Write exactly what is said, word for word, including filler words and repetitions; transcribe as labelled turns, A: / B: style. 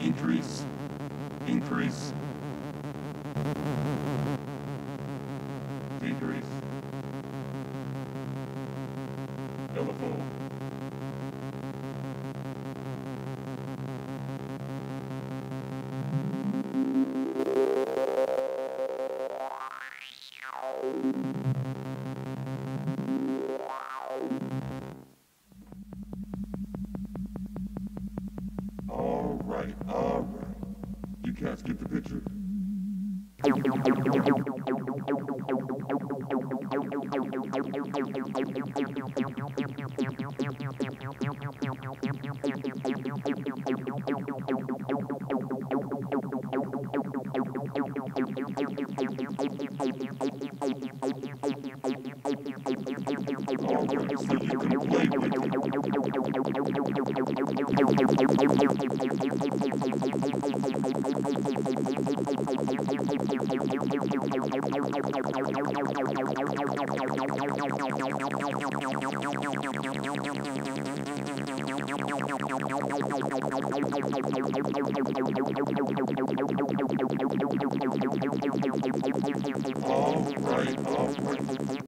A: Decrease. Increase. Decrease. Telephone. All right, all right. You cats get the picture? All right, so you can play with it.